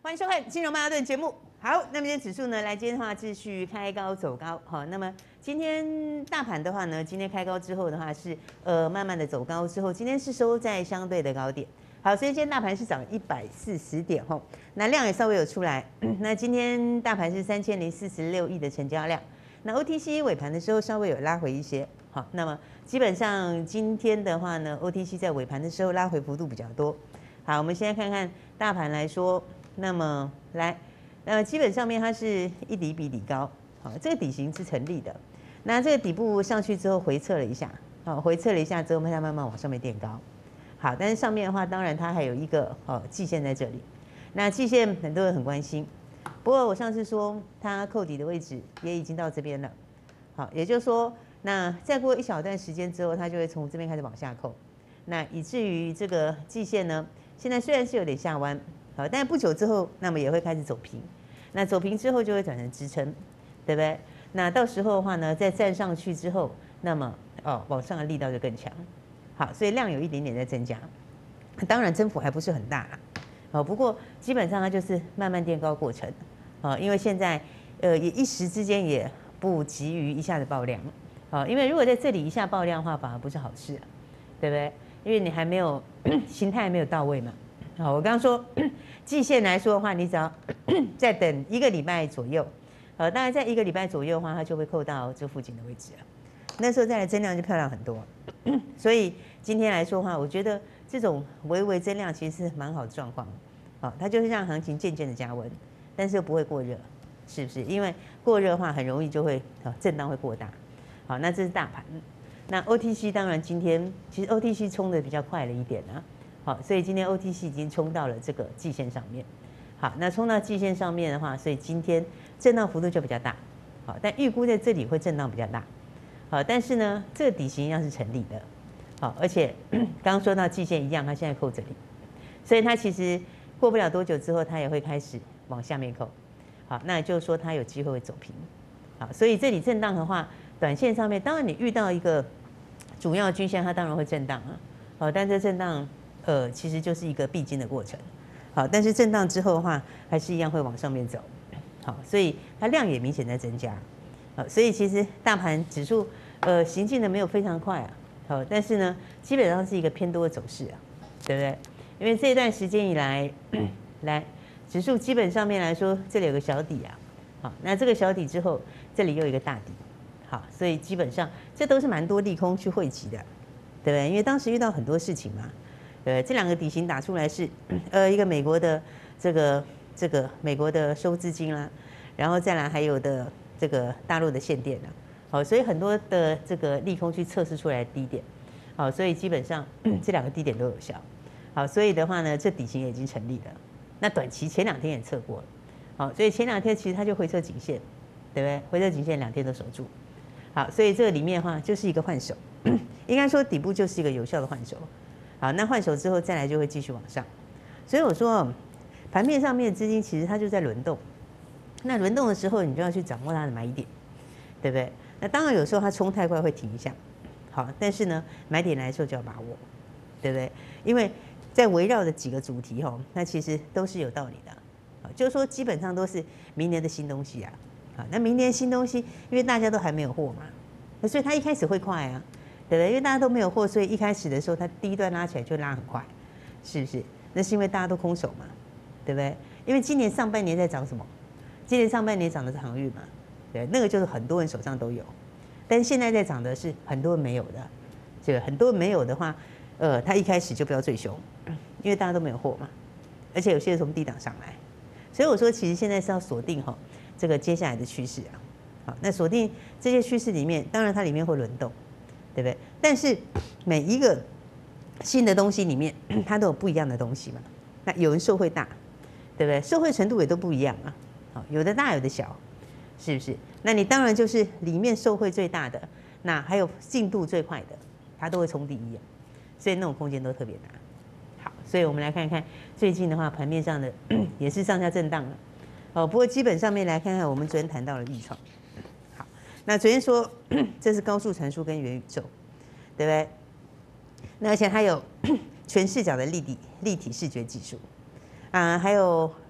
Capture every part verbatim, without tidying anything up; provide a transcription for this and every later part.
欢迎收看《金融曼哈顿》节目。好，那么今天指数呢，来今天的话继续开高走高。好，那么今天大盘的话呢，今天开高之后的话是呃慢慢的走高之后，今天是收在相对的高点。好，所以今天大盘是涨一百四十点吼，那量也稍微有出来。那今天大盘是三千零四十六亿的成交量，那 O T C 尾盘的时候稍微有拉回一些。好，那么基本上今天的话呢 ，O T C 在尾盘的时候拉回幅度比较多。好，我们现在看看大盘来说，那么来，那么基本上面它是一底比底高，好，这个底型是成立的。那这个底部上去之后回撤了一下，好，回撤了一下之后，它慢慢往上面垫高。好，但是上面的话，当然它还有一个哦季线在这里。那季线很多人很关心，不过我上次说它扣底的位置也已经到这边了。好，也就是说，那再过一小段时间之后，它就会从这边开始往下扣。那以至于这个季线呢，现在虽然是有点下弯，好，但不久之后，那么也会开始走平。那走平之后就会转成支撑，对不对？那到时候的话呢，再站上去之后，那么哦往上的力道就更强。好，所以量有一点点在增加，当然增幅还不是很大啦。哦，不过基本上它就是慢慢垫高过程。哦，因为现在呃也一时之间也不急于一下子爆量。哦，因为如果在这里一下爆量的话，反而不是好事，对不对？因为你还没有心态还没有到位嘛。好，我刚刚说季线来说的话，你只要再等一个礼拜左右，呃，大概在一个礼拜左右的话，它就会扣到这附近的位置了。那时候再来增量就漂亮很多。所以今天来说的话，我觉得这种微微增量其实是蛮好的状况。好，它就是让行情渐渐的加温，但是又不会过热，是不是？因为过热的话，很容易就会震荡会过大。好，那这是大盘。那 O T C 当然今天其实 O T C 冲的比较快了一点啊。好，所以今天 O T C 已经冲到了这个季线上面。好，那冲到季线上面的话，所以今天震荡幅度就比较大。好，但预估在这里会震荡比较大。好，但是呢，这个底型一样是成立的。好，而且刚刚说到季线一样，它现在扣这里，所以它其实过不了多久之后，它也会开始往下面扣。好，那也就是说它有机会会走平。好，所以这里震荡的话，短线上面当然你遇到一个主要均线，它当然会震荡啊。好，但这震荡呃其实就是一个必经的过程。好，但是震荡之后的话，还是一样会往上面走。好，所以它量也明显在增加。好，所以其实大盘指数呃行进的没有非常快啊。好，但是呢，基本上是一个偏多的走势啊，对不对？因为这一段时间以来，来指数基本上面来说，这里有个小底啊。好，那这个小底之后，这里又有一个大底。好，所以基本上这都是蛮多利空去汇集的，对不对？因为当时遇到很多事情嘛，对，这两个底型打出来是，呃，一个美国的这个这个美国的收资金啦，然后再来还有的这个大陆的限电啊，好，所以很多的这个利空去测试出来的低点，好，所以基本上这两个低点都有效，好，所以的话呢，这底型也已经成立了。那短期前两天也测过了，好，所以前两天其实它就回撤颈线，对不对？回撤颈线两天都守住。好，所以这个里面的话就是一个换手，应该说底部就是一个有效的换手。好，那换手之后再来就会继续往上。所以我说，盘面上面的资金其实它就在轮动。那轮动的时候，你就要去掌握它的买点，对不对？那当然有时候它冲太快会停一下，好，但是呢，买点来的时候就要把握，对不对？因为在围绕的几个主题哈，那其实都是有道理的。好，就是说基本上都是明年的新东西啊。好，那明年新东西，因为大家都还没有货嘛，所以它一开始会快啊，对不对？因为大家都没有货，所以一开始的时候，它第一段拉起来就拉很快，是不是？那是因为大家都空手嘛，对不对？因为今年上半年在涨什么？今年上半年涨的是航运嘛，对，那个就是很多人手上都有，但是现在在涨的是很多人没有的，这个很多人没有的话，呃，它一开始就不要最凶，因为大家都没有货嘛，而且有些人从低档上来，所以我说其实现在是要锁定哈。这个接下来的趋势啊，好，那锁定这些趋势里面，当然它里面会轮动，对不对？但是每一个新的东西里面，它都有不一样的东西嘛。那有人受惠大，对不对？受惠程度也都不一样啊，好，有的大有的小，是不是？那你当然就是里面受惠最大的，那还有进度最快的，它都会冲第一啊，所以那种空间都特别大。好，所以我们来看看最近的话，盘面上的也是上下震荡了。哦，不过基本上面来看看，我们昨天谈到了预创，好，那昨天说这是高速传输跟元宇宙，对不对？那而且还有全视角的立体立体视觉技术，啊，还有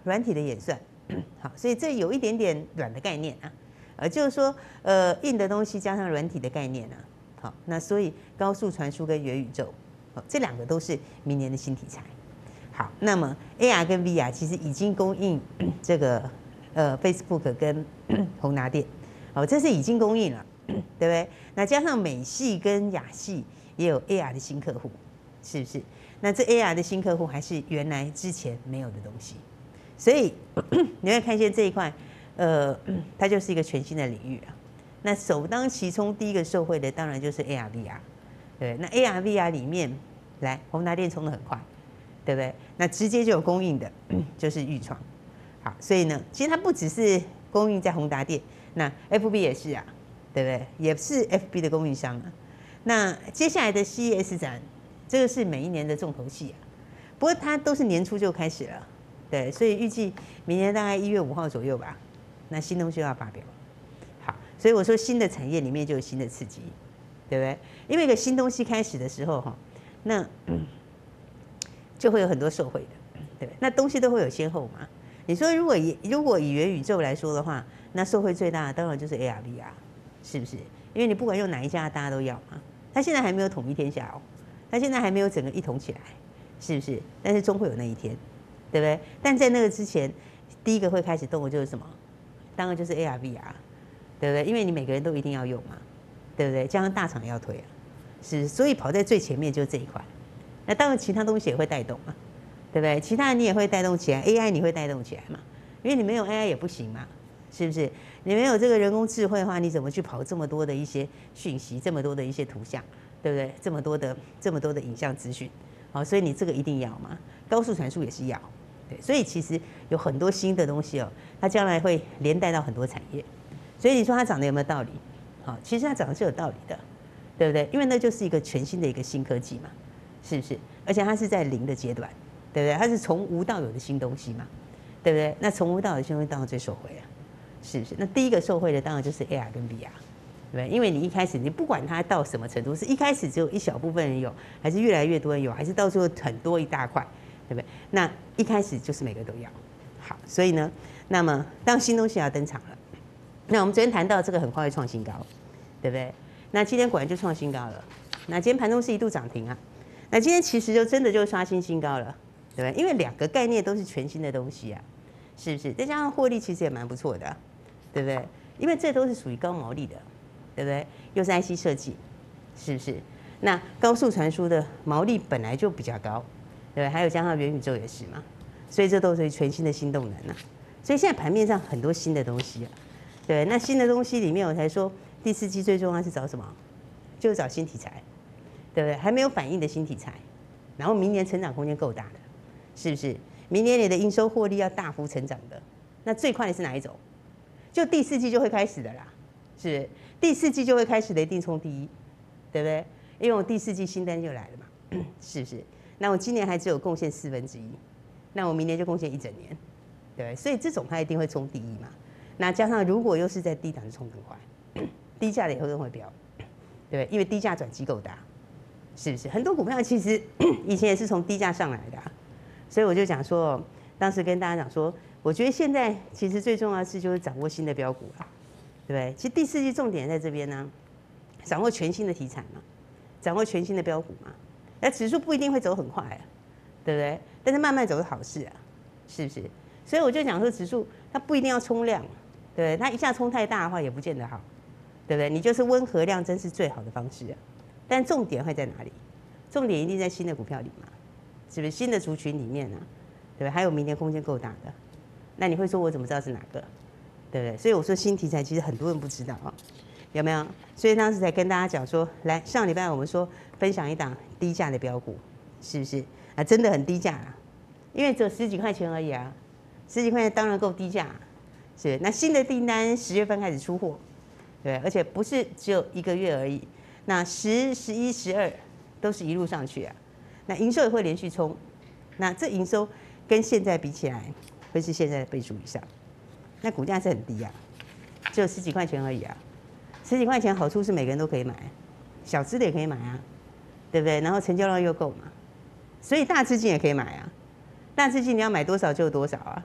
软体的演算，好，所以这有一点点软的概念啊，呃，就是说呃硬的东西加上软体的概念啊，好，那所以高速传输跟元宇宙，好，这两个都是明年的新题材。好，那么 A R 跟 V R 其实已经供应这个呃 Facebook 跟宏达电，好，这是已经供应了，对不对？那加上美系跟亚系也有 A R 的新客户，是不是？那这 A R 的新客户还是原来之前没有的东西，所以你会看见这一块，呃，它就是一个全新的领域啊。那首当其冲第一个受惠的当然就是 A R V R， 对，那 A R V R 里面来宏达电冲得很快，对不对？那直接就有供应的，就是钰创。好，所以呢，其实它不只是供应在宏达电，那 F B 也是啊，对不对？也是 F B 的供应商啊。那接下来的 C E S 展。这个是每一年的重头戏啊，不过它都是年初就开始了，对，所以预计明年大概一月五号左右吧，那新东西要发表。好，所以我说新的产业里面就有新的刺激，对不对？因为一个新东西开始的时候哈，那、嗯、就会有很多受惠的，对，那东西都会有先后嘛。你说如果以如果以元宇宙来说的话，那受惠最大的当然就是 A R V R， 是不是？因为你不管用哪一家，大家都要嘛。它现在还没有统一天下哦。它现在还没有整个一统起来，是不是？但是终会有那一天，对不对？但在那个之前，第一个会开始动的就是什么？当然就是 A R V R， 对不对？因为你每个人都一定要用嘛，对不对？加上大厂也要推啊，是，所以跑在最前面就是这一块。那当然其他东西也会带动嘛，对不对？其他你也会带动起来 ，A I 你会带动起来嘛？因为你没有 A I 也不行嘛，是不是？你没有这个人工智慧的话，你怎么去跑这么多的一些讯息，这么多的一些图像？对不对？这么多的这么多的影像资讯，好，所以你这个一定要嘛。高速传输也是要，对，所以其实有很多新的东西哦，它将来会连带到很多产业。所以你说它涨得有没有道理？好，其实它涨得是有道理的，对不对？因为那就是一个全新的一个新科技嘛，是不是？而且它是在零的阶段，对不对？它是从无到有的新东西嘛，对不对？那从无到有的新东西当然最受惠啊，是不是？那第一个受惠的当然就是 A R 跟 V R。对，因为你一开始你不管它到什么程度，是一开始只有一小部分人有，还是越来越多人有，还是到最后很多一大块，对不对？那一开始就是每个都要。好，所以呢，那么当新东西要登场了，那我们昨天谈到这个很快会创新高，对不对？那今天果然就创新高了。那今天盘中是一度涨停啊，那今天其实就真的就刷新新高了，对不对？因为两个概念都是全新的东西啊，是不是？再加上获利其实也蛮不错的、啊，对不对？因为这都是属于高毛利的。对不对？又是 I C 设计，是不是？那高速传输的毛利本来就比较高，对不对？还有加上元宇宙也是嘛，所以这都是全新的新动能啊。所以现在盘面上很多新的东西啊，对。那新的东西里面，我才说第四季最重要是找什么？就是找新题材，对不对？还没有反应的新题材，然后明年成长空间够大的，是不是？明年你的营收获利要大幅成长的，那最快的是哪一种？就第四季就会开始的啦。是第四季就会开始的，一定冲第一，对不对？因为我第四季新单就来了嘛，是不是？那我今年还只有贡献四分之一，那我明年就贡献一整年，对不对？所以这种它一定会冲第一嘛。那加上如果又是在低档，就冲更快，低价的以后更会飙，对不对？因为低价转机够大，是不是？很多股票其实以前也是从低价上来的、啊，所以我就讲说，当时跟大家讲说，我觉得现在其实最重要的是就是掌握新的标股啦。对不对？其实第四季重点在这边呢、啊，掌握全新的题材嘛，掌握全新的标股嘛。那指数不一定会走很快、啊，对不对？但是慢慢走是好事啊，是不是？所以我就讲说，指数它不一定要冲量，对不对？它一下冲太大的话也不见得好，对不对？你就是温和量真是最好的方式啊。但重点会在哪里？重点一定在新的股票里嘛，是不是？新的族群里面啊，对不对？还有明年空间够大的，那你会说我怎么知道是哪个？对不对？所以我说新题材其实很多人不知道啊，有没有？所以当时才跟大家讲说，来上礼拜我们说分享一档低价的标股，是不是？啊，真的很低价啊，因为只有十几块钱而已啊，十几块钱当然够低价、啊，是。那新的订单十月份开始出货，对，而且不是只有一个月而已，那十、十一、十二都是一路上去啊，那营收也会连续冲，那这营收跟现在比起来，会是现在的倍数以上。那股价是很低啊，只有十几块钱而已啊，十几块钱好处是每个人都可以买，小资的也可以买啊，对不对？然后成交量又够嘛，所以大资金也可以买啊，大资金你要买多少就有多少啊，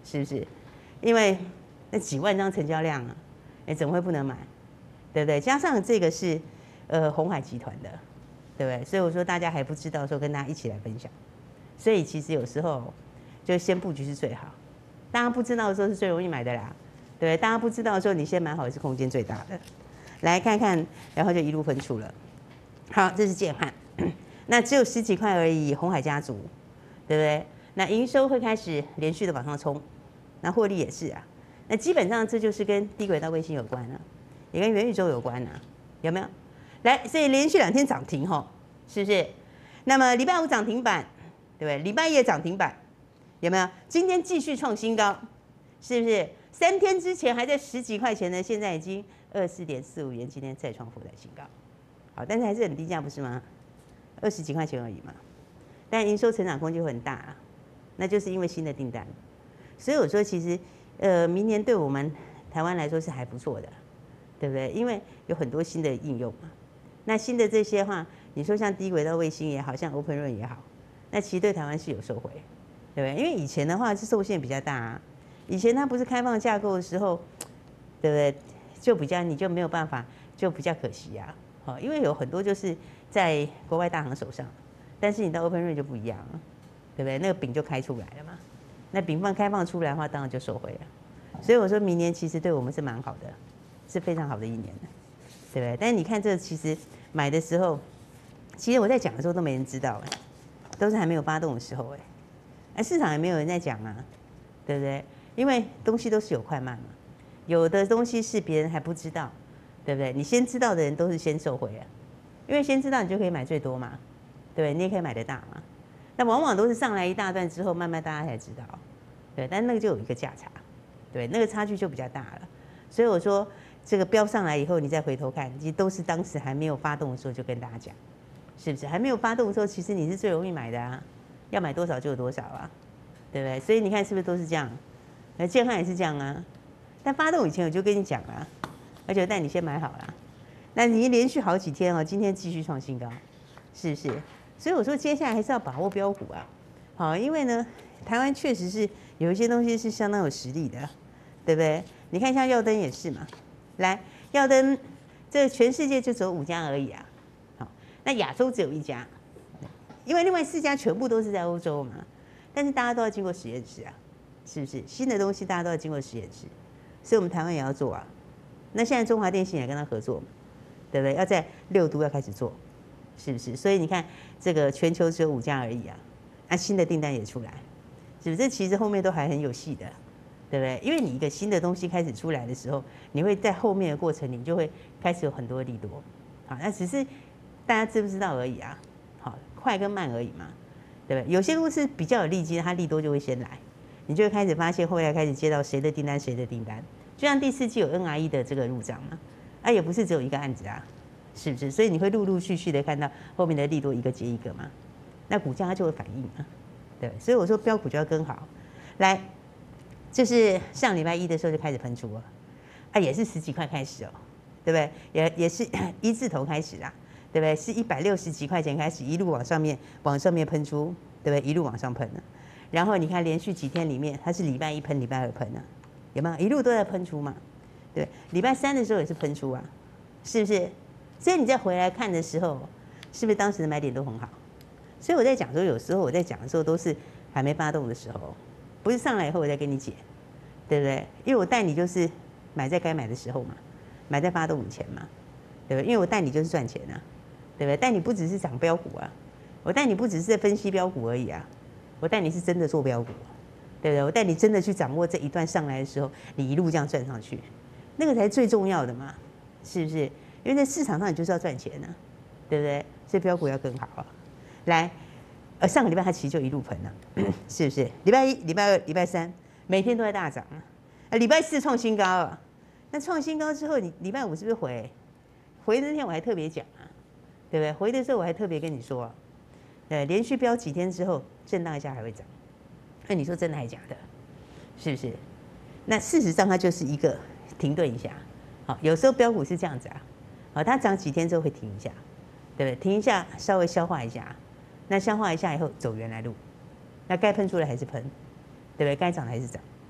是不是？因为那几万张成交量啊，哎，怎么会不能买？对不对？加上这个是呃鸿海集团的，对不对？所以我说大家还不知道的时候，跟大家一起来分享。所以其实有时候就先布局是最好，大家不知道的时候是最容易买的啦，对不对？大家不知道的时候，你先买好是空间最大的。来看看，然后就一路分出了。好，这是建汉，那只有十几块而已，鸿海家族，对不对？那营收会开始连续的往上冲，那获利也是啊。那基本上这就是跟低轨道卫星有关啊。也跟元宇宙有关啊，有没有？来，所以连续两天涨停吼，是不是？那么礼拜五涨停板，对不对？礼拜一也涨停板，有没有？今天继续创新高，是不是？三天之前还在十几块钱呢，现在已经二四点四五元，今天再创复在新高。好，但是还是很低价，不是吗？二十几块钱而已嘛。但营收成长空间会很大啊，那就是因为新的订单。所以我说，其实呃，明年对我们台湾来说是还不错的。对不对？因为有很多新的应用嘛。那新的这些话，你说像低轨道卫星也好，像 OpenRun 也好，那其实对台湾是有受惠，对不对？因为以前的话是受限比较大啊，以前它不是开放架构的时候，对不对？就比较你就没有办法，就比较可惜啊。好，因为有很多就是在国外大行手上，但是你到 OpenRun 就不一样了，对不对？那个饼就开出来了嘛。那饼放开放出来的话，当然就受惠了。所以我说明年其实对我们是蛮好的。是非常好的一年，对不对？但是你看这其实买的时候，其实我在讲的时候都没人知道哎，都是还没有发动的时候哎，哎市场也没有人在讲啊，对不对？因为东西都是有快慢嘛，有的东西是别人还不知道，对不对？你先知道的人都是先受惠啊，因为先知道你就可以买最多嘛，对不对？你也可以买得大嘛。那往往都是上来一大段之后，慢慢大家才知道，对，但那个就有一个价差，对，那个差距就比较大了。所以我说。这个标上来以后，你再回头看，其实都是当时还没有发动的时候就跟大家讲，是不是？还没有发动的时候，其实你是最容易买的啊，要买多少就有多少啊，对不对？所以你看是不是都是这样？那建汉也是这样啊。但发动以前我就跟你讲了，而且带你先买好了。那你连续好几天哦，今天继续创新高，是不是？所以我说接下来还是要把握标股啊，好，因为呢，台湾确实是有一些东西是相当有实力的，对不对？你看像耀登也是嘛。来，耀登，这全世界就只有五家而已啊。好，那亚洲只有一家，因为另外四家全部都是在欧洲嘛。但是大家都要经过实验室啊，是不是？新的东西大家都要经过实验室，所以我们台湾也要做啊。那现在中华电信也跟他合作嘛，对不对？要在六都要开始做，是不是？所以你看，这个全球只有五家而已啊，那新的订单也出来，是不是？这其实后面都还很有戏的。对不对？因为你一个新的东西开始出来的时候，你会在后面的过程，你就会开始有很多利多。好，那只是大家知不知道而已啊。好，快跟慢而已嘛，对不对？有些公司比较有利基，它利多就会先来，你就会开始发现后来开始接到谁的订单，谁的订单。就像第四季有 N R E 的这个入账嘛，啊，也不是只有一个案子啊，是不是？所以你会陆陆续续的看到后面的利多一个接一个嘛，那股价它就会反应嘛，对。所以我说标股就要跟好，来。就是上礼拜一的时候就开始喷出了，啊，也是十几块开始哦，对不对？也也是一字头开始啦，对不对？是一百六十几块钱开始一路往上面往上面喷出，对不对？一路往上喷了，然后你看连续几天里面，它是礼拜一喷，礼拜二喷啊，有没有？一路都在喷出嘛，对。礼拜三的时候也是喷出啊，是不是？所以你再回来看的时候，是不是当时的买点都很好？所以我在讲说，有时候我在讲的时候都是还没发动的时候。不是上来以后我再跟你解，对不对？因为我带你就是买在该买的时候嘛，买在发动以前嘛，对不对？因为我带你就是赚钱啊，对不对？带你不只是涨标股啊，我带你不只是在分析标股而已啊，我带你是真的做标股，对不对？我带你真的去掌握这一段上来的时候，你一路这样赚上去，那个才是最重要的嘛，是不是？因为在市场上你就是要赚钱啊，对不对？所以标股要更好啊，来。呃，上个礼拜它其实就一路喷了，是不是？礼拜一、礼拜二、礼拜三，每天都在大涨啊。啊，礼拜四创新高啊。那创新高之后，你礼拜五是不是回？回的那天我还特别讲啊，对不对？回的时候我还特别跟你说、啊，呃，连续飙几天之后，震荡一下还会涨。那你说真的还假的？是不是？那事实上它就是一个停顿一下。好，有时候标股是这样子啊，好，它涨几天之后会停一下，对不对？停一下，稍微消化一下。那消化一下以后走原来路，那该喷出来还是喷，对不对？该涨的还是涨，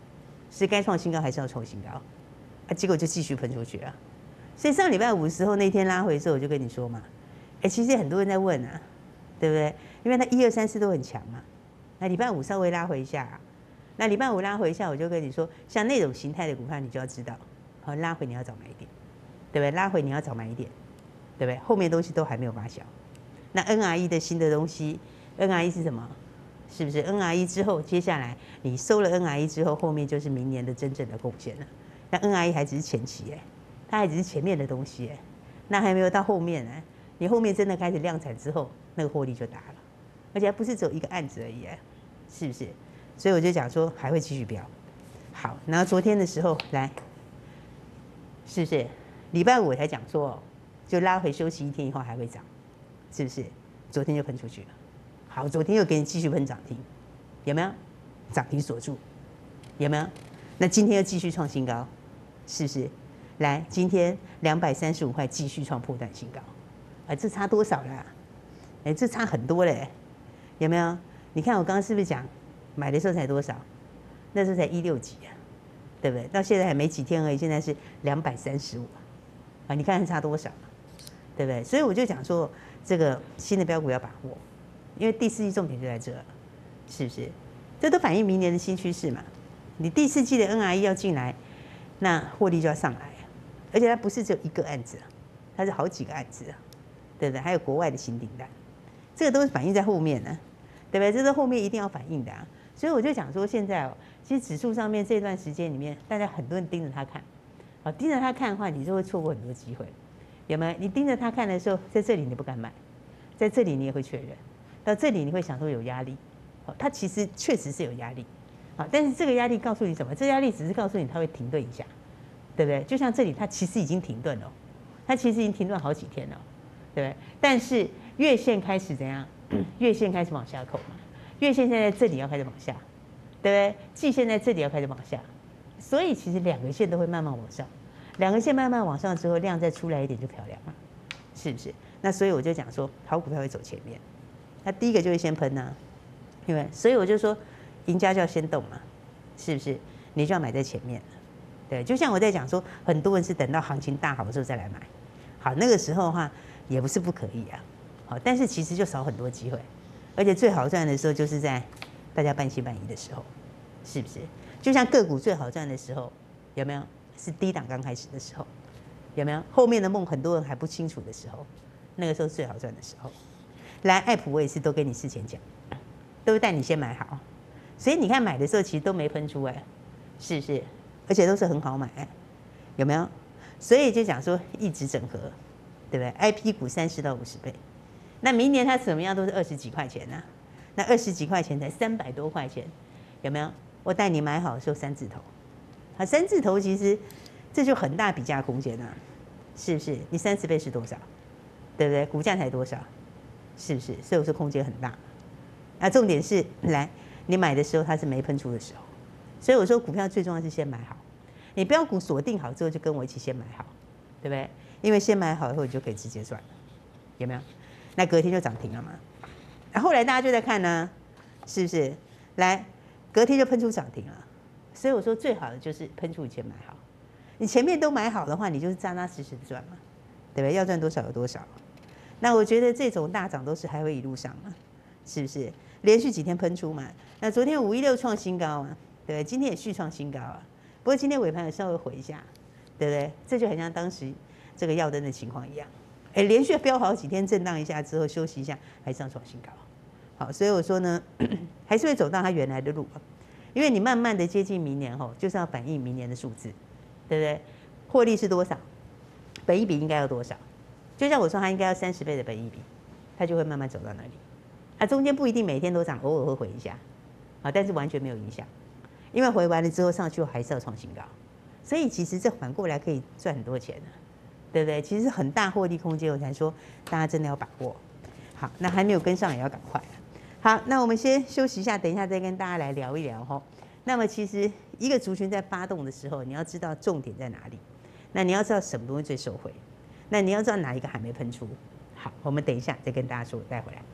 是该创新高还是要创新高？啊，结果就继续喷出去了。所以上礼拜五的时候那天拉回的时候，我就跟你说嘛，哎，其实很多人在问啊，对不对？因为它一二三四都很强嘛，那礼拜五稍微拉回一下、啊，那礼拜五拉回一下，我就跟你说，像那种形态的股票，你就要知道，好，拉回你要找买点，对不对？拉回你要找买点，对不对？后面东西都还没有发酵。那 N R E 的新的东西 ，N R E 是什么？是不是 N R E 之后，接下来你收了 N R E 之后，后面就是明年的真正的贡献了。那 N R E 还只是前期哎，它还只是前面的东西哎，那还没有到后面哎。你后面真的开始量产之后，那个获利就大了，而且还不是只有一个案子而已哎，是不是？所以我就讲说还会继续飙。好，然后昨天的时候来，是不是？礼拜五我才讲说，就拉回休息一天以后还会涨，是不是？昨天就喷出去了。好，昨天又给你继续喷涨停，有没有？涨停锁住，有没有？那今天又继续创新高，是不是？来，今天两百三十五块继续创破断新高，啊，这差多少啦？哎，这差很多嘞，有没有？你看我刚刚是不是讲，买的时候才多少？那时候才一六几啊，对不对？到现在还没几天而已，现在是两百三十五啊，你看差多少？对不对？所以我就讲说，这个新的标股要把握。因为第四季重点就在这，是不是？这都反映明年的新趋势嘛。你第四季的 N R E 要进来，那获利就要上来，而且它不是只有一个案子，它是好几个案子，对不对？还有国外的新订单，这个都是反映在后面呢，对不对？这是后面一定要反映的啊。所以我就讲说，现在哦，其实指数上面这段时间里面，大家很多人盯着它看，好，盯着它看的话，你就会错过很多机会，有没有？你盯着它看的时候，在这里你不敢买，在这里你也会确认。到这里你会想说有压力，好，它其实确实是有压力，好，但是这个压力告诉你什么？这压力只是告诉你它会停顿一下，对不对？就像这里它其实已经停顿了，它其实已经停顿好几天了，对不对？但是月线开始怎样？月线开始往下扣嘛，月线现在这里要开始往下，对不对？季线在这里要开始往下，所以其实两个线都会慢慢往上，两个线慢慢往上之后，量再出来一点就漂亮了，是不是？那所以我就讲说，好股票会走前面。那第一个就会先喷呐、啊，因为所以我就说，赢家就要先动嘛，是不是？你就要买在前面，对，就像我在讲说，很多人是等到行情大好的时候再来买，好，那个时候的话也不是不可以啊，好，但是其实就少很多机会，而且最好赚的时候就是在大家半信半疑的时候，是不是？就像个股最好赚的时候，有没有？是低档刚开始的时候，有没有？后面的梦很多人还不清楚的时候，那个时候最好赚的时候。来，爱普我也是都跟你事前讲，都是带你先买好，所以你看买的时候其实都没喷出哎，是不是？而且都是很好买，有没有？所以就讲说一直整合，对不对 ？I P 股三十到五十倍，那明年它怎么样都是二十几块钱呢、啊？那二十几块钱才三百多块钱，有没有？我带你买好的时候三字头，啊，三字头其实这就很大比价空间啊，是不是？你三十倍是多少？对不对？股价才多少？是不是？所以我说空间很大。那重点是，来，你买的时候它是没喷出的时候，所以我说股票最重要是先买好。你标股锁定好之后，就跟我一起先买好，对不对？因为先买好以后，你就可以直接赚了，有没有？那隔天就涨停了嘛。那后来大家就在看呢，是不是？来，隔天就喷出涨停了。所以我说最好的就是喷出以前买好。你前面都买好的话，你就是扎扎实实的赚嘛，对不对？要赚多少有多少。那我觉得这种大涨都是还会一路上嘛，是不是？连续几天喷出嘛。那昨天五一六创新高啊，对不对？今天也续创新高啊。不过今天尾盘也稍微回一下，对不对？这就很像当时这个耀登的情况一样，哎，连续飙好几天，震荡一下之后休息一下，还上创新高。好，所以我说呢，还是会走到它原来的路，因为你慢慢的接近明年后，就是要反映明年的数字，对不对？获利是多少？本益比应该要多少？就像我说，它应该要三十倍的本益比，它就会慢慢走到那里。它中间不一定每天都涨，偶尔会回一下，啊，但是完全没有影响，因为回完了之后上去还是要创新高，所以其实这反过来可以赚很多钱的，对不对？其实很大获利空间，我才说大家真的要把握。好，那还没有跟上也要赶快。好，那我们先休息一下，等一下再跟大家来聊一聊哈。那么其实一个族群在发动的时候，你要知道重点在哪里，那你要知道什么东西最受惠。那你要知道哪一个还没喷出？好，我们等一下再跟大家说，带回来。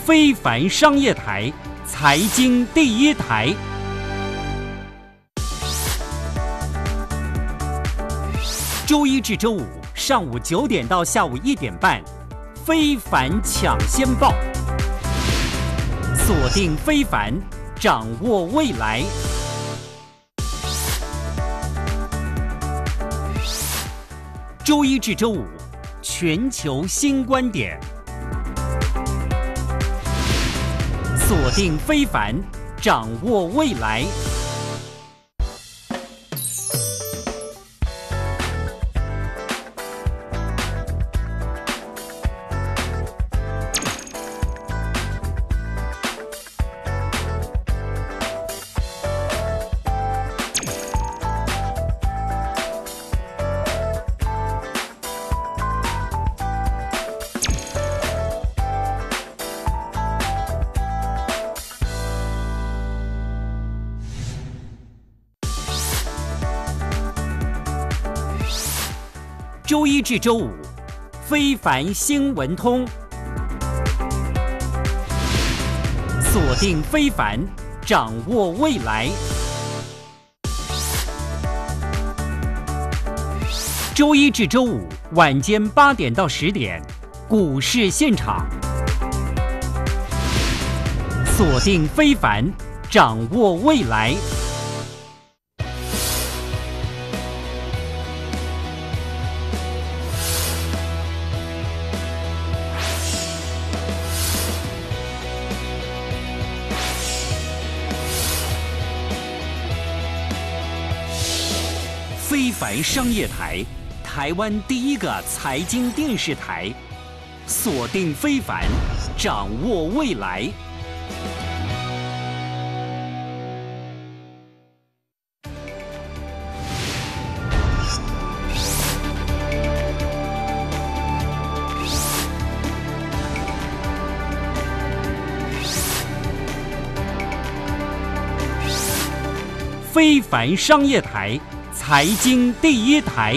非凡商业台，财经第一台。周一至周五上午九点到下午一点半，非凡抢先报，锁定非凡，掌握未来。周一至周五，全球新观点，锁定非凡，掌握未来。周一至周五，非凡新闻通，锁定非凡，掌握未来。周一至周五晚间八点到十点，股市现场，锁定非凡，掌握未来。非凡商业台，台湾第一个财经电视台，锁定非凡，掌握未来。非凡商业台，财经第一台。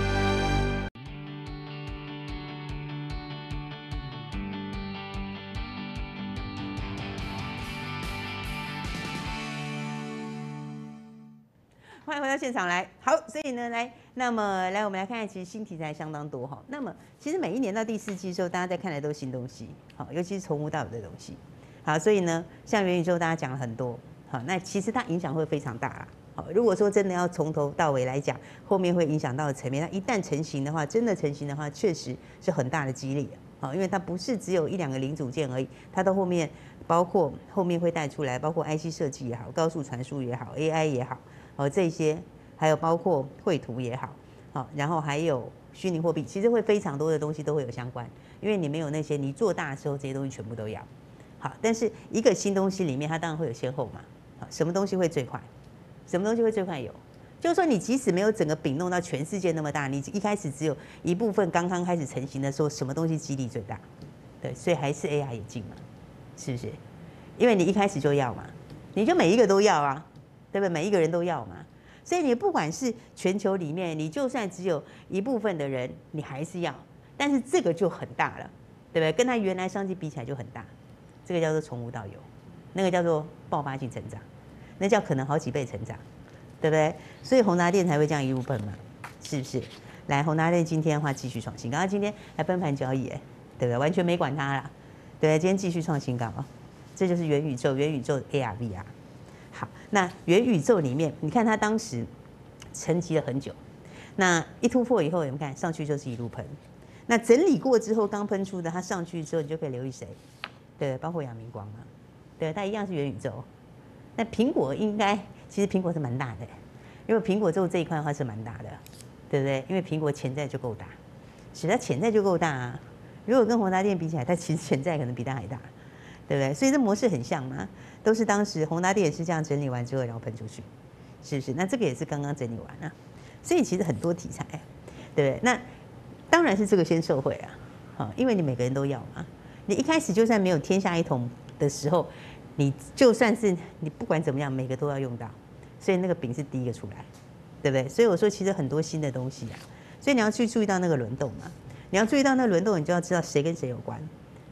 欢迎回到现场来。好，所以呢，来，那么来，我们来看看，其实新题材相当多哈。那么，其实每一年到第四季的时候，大家在看的都是新东西，好，尤其是从无到有的东西。好，所以呢，像元宇宙，大家讲了很多，好，那其实它影响会非常大啦。好，如果说真的要从头到尾来讲，后面会影响到的层面，它一旦成型的话，真的成型的话，确实是很大的激励。好，因为它不是只有一两个零组件而已，它到后面包括后面会带出来，包括 I C 设计也好，高速传输也好 ，A I 也好，哦这些，还有包括绘图也好，好，然后还有虚拟货币，其实会非常多的东西都会有相关，因为你没有那些，你做大的时候这些东西全部都要。好，但是一个新东西里面，它当然会有先后嘛。好，什么东西会最快？什么东西会最快有？就是说，你即使没有整个饼弄到全世界那么大，你一开始只有一部分刚刚开始成型的时候，什么东西激励最大？对，所以还是 A R 眼镜嘛，是不是？因为你一开始就要嘛，你就每一个都要啊，对不对？每一个人都要嘛，所以你不管是全球里面，你就算只有一部分的人，你还是要，但是这个就很大了，对不对？跟它原来商机比起来就很大，这个叫做从无到有，那个叫做爆发性成长。那叫可能好几倍成长，对不对？所以宏达电才会这样一路奔嘛，是不是？来，宏达电今天的话继续创新高，刚刚今天还崩盘交易，哎，对不对？完全没管它啦，对不对？今天继续创新高啊，这就是元宇宙，元宇宙 A R V R。好，那元宇宙里面，你看它当时沉寂了很久，那一突破以后，你们看上去就是一路喷，那整理过之后刚喷出的，它上去之后，你就可以留意谁？对，包括阳明光嘛，对，它一样是元宇宙。那苹果应该，其实苹果是蛮大的，因为苹果做这一块的话是蛮大的，对不对？因为苹果潜在就够大，是它潜在就够大啊。如果跟宏达电比起来，它其实潜在可能比它还大，对不对？所以这模式很像嘛，都是当时宏达电也是这样整理完之后，然后喷出去，是不是？那这个也是刚刚整理完啊，所以其实很多题材，对不对？那当然是这个先受惠啊，好，因为你每个人都要嘛，你一开始就算没有天下一统的时候。你就算是你不管怎么样，每个都要用到，所以那个饼是第一个出来，对不对？所以我说其实很多新的东西啊，所以你要去注意到那个轮动嘛，你要注意到那个轮动，你就要知道谁跟谁有关，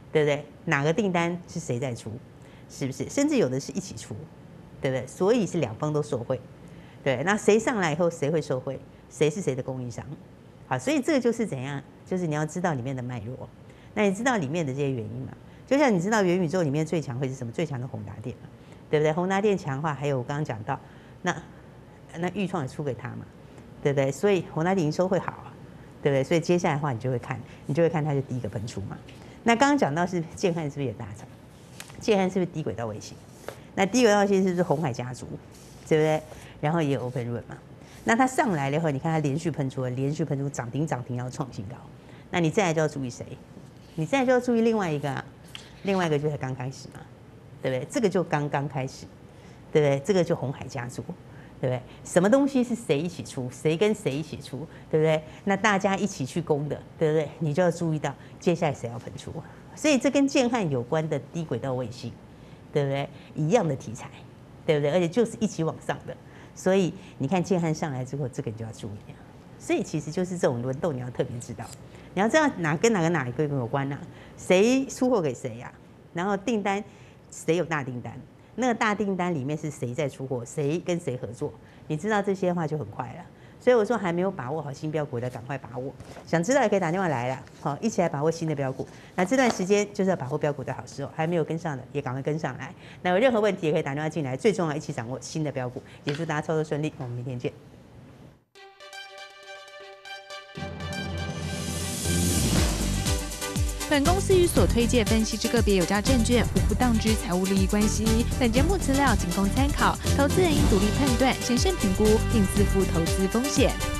对不对？哪个订单是谁在出，是不是？甚至有的是一起出，对不对？所以是两方都受惠，对。那谁上来以后谁会受惠？谁是谁的供应商？好，所以这个就是怎样？就是你要知道里面的脉络，那你知道里面的这些原因嘛？就像你知道元宇宙里面最强会是什么？最强的宏达电嘛，对不对？宏达电强的话，还有我刚刚讲到，那那裕创也出给他嘛，对不对？所以宏达电营收会好啊，对不对？所以接下来的话，你就会看，你就会看它就第一个喷出嘛。那刚刚讲到是建汉是不是也大涨？建汉是不是低轨道卫星？那低轨道卫星是不是鸿海家族，对不对？然后也有 OpenRun 嘛。那它上来了以后，你看它连续喷出了，连续喷出涨停涨停要创新高。那你再来就要注意谁？你再来就要注意另外一个啊。另外一个就才刚开始嘛，对不对？这个就刚刚开始，对不对？这个就鸿海家族，对不对？什么东西是谁一起出，谁跟谁一起出，对不对？那大家一起去攻的，对不对？你就要注意到接下来谁要喷出。所以这跟建汉有关的低轨道卫星，对不对？一样的题材，对不对？而且就是一起往上的，所以你看建汉上来之后，这个你就要注意。所以其实就是这种轮动，你要特别知道。你要知道哪跟哪个哪一个有关呐、啊？谁出货给谁呀、啊？然后订单谁有大订单？那个大订单里面是谁在出货？谁跟谁合作？你知道这些的话就很快了。所以我说还没有把握好新标股的，赶快把握。想知道也可以打电话来了，好，一起来把握新的标股。那这段时间就是要把握标股的好时候，还没有跟上的也赶快跟上来。那有任何问题也可以打电话进来，最重要一起掌握新的标股。也祝大家操作顺利，我们明天见。 本公司与所推介分析之个别有价证券无不当之财务利益关系。本节目资料仅供参考，投资人应独立判断、审慎评估，并自负投资风险。